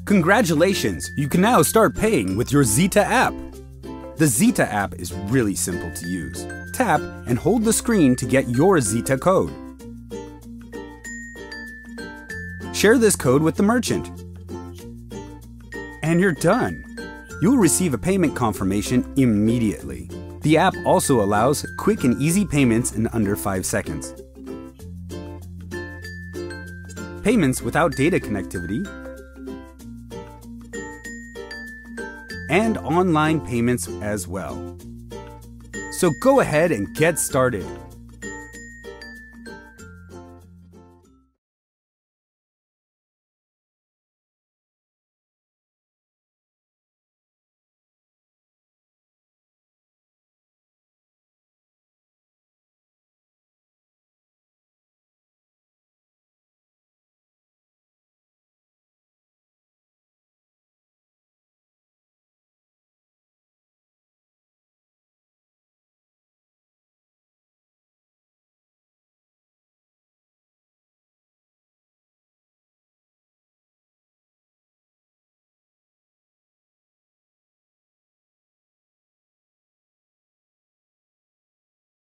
Congratulations! You can now start paying with your Zeta app. The Zeta app is really simple to use. Tap and hold the screen to get your Zeta code. Share this code with the merchant. And you're done. You'll receive a payment confirmation immediately. The app also allows quick and easy payments in under 5 seconds. Payments without data connectivity, and online payments as well. So go ahead and get started.